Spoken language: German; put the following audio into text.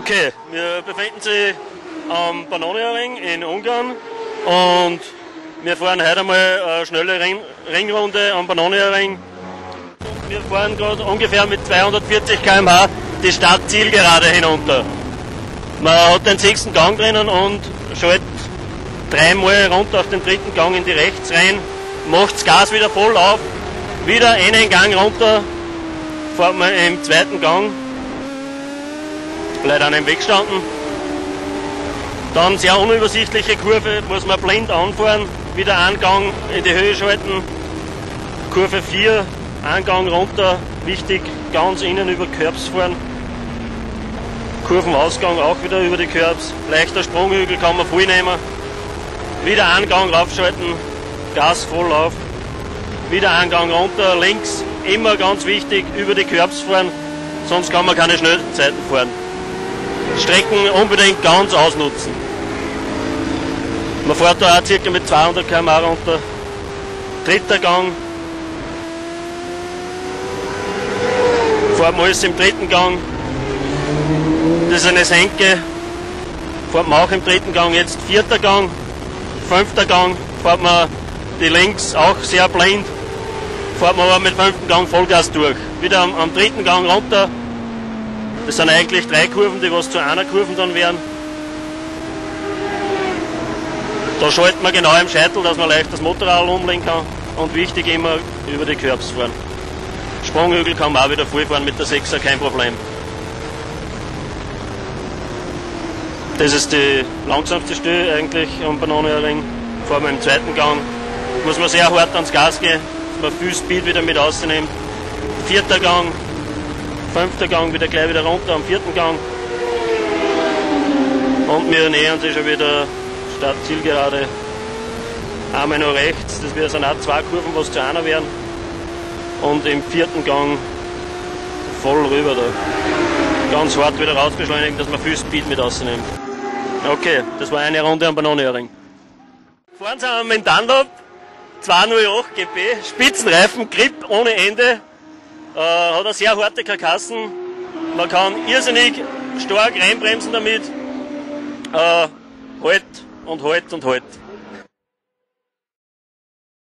Okay, wir befinden sich am Pannoniaring in Ungarn und wir fahren heute einmal eine schnelle Ringrunde am Pannoniaring. Wir fahren gerade ungefähr mit 240 km/h die Startzielgerade hinunter. Man hat den 6. Gang drinnen und schaltet dreimal runter auf den 3. Gang in die rechts rein, macht das Gas wieder voll auf, wieder einen Gang runter, fährt man im 2. Gang, leider an dem Weg gestanden. Dann sehr unübersichtliche Kurve, muss man blind anfahren, wieder einen Gang in die Höhe schalten, Kurve 4, einen Gang runter, wichtig, ganz innen über Curbs fahren. Kurvenausgang auch wieder über die Curbs, leichter Sprunghügel kann man voll nehmen, wieder einen Gang raufschalten, Gas voll auf, wieder einen Gang runter, links, immer ganz wichtig, über die Curbs fahren, sonst kann man keine Schnellzeiten fahren. Strecken unbedingt ganz ausnutzen. Man fährt da auch ca. mit 200 km/h runter. 3. Gang. Fährt man alles im 3. Gang. Das ist eine Senke. Fährt man auch im 3. Gang. Jetzt 4. Gang. 5. Gang. Fährt man die links auch sehr blind. Fährt man aber mit 5. Gang Vollgas durch. Wieder am 3. Gang runter. Das sind eigentlich 3 Kurven, die was zu einer Kurve dann wären. Da schaltet man genau im Scheitel, dass man leicht das Motorrad umlegen kann. Und wichtig immer über die Curbs fahren. Sprunghügel kann man auch wieder voll fahren mit der 6er, kein Problem. Das ist die langsamste Stelle eigentlich am Pannoniaring. Fahren wir im 2. Gang. Muss man sehr hart ans Gas gehen, dass man viel Speed wieder mit rausnimmt. 4. Gang. 5. Gang wieder gleich wieder runter am 4. Gang. Und wir nähern sich schon wieder Startzielgerade. Einmal noch rechts, das sind auch 2 Kurven, was zu einer wären. Und im 4. Gang voll rüber da. Ganz hart wieder rausbeschleunigen, dass man viel Speed mit rausnimmt. Okay, das war eine Runde am Pannoniaring. Fahren Sie mit dem Dunlop 208 GP, Spitzenreifen, Grip ohne Ende. Hat eine sehr harte Karkassen, man kann irrsinnig stark reinbremsen damit, halt und halt und halt.